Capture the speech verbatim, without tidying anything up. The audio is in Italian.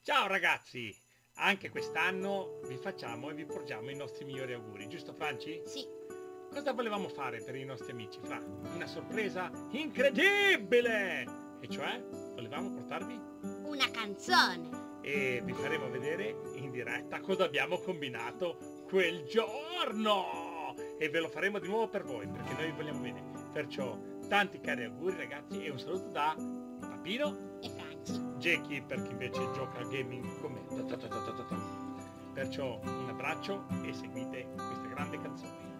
Ciao ragazzi! Anche quest'anno vi facciamo e vi porgiamo i nostri migliori auguri, giusto Franci? Sì, Cosa volevamo fare per i nostri amici, Fra? Una sorpresa incredibile! E cioè, volevamo portarvi una canzone. e vi faremo vedere in diretta cosa abbiamo combinato quel giorno! E ve lo faremo di nuovo per voi, perché noi vi vogliamo bene. Perciò, tanti cari auguri ragazzi e un saluto da Papino, E Franci. Jackie per chi invece gioca al gaming con me. Ta ta ta ta ta ta ta. Perciò un abbraccio e seguite queste grandi canzoni.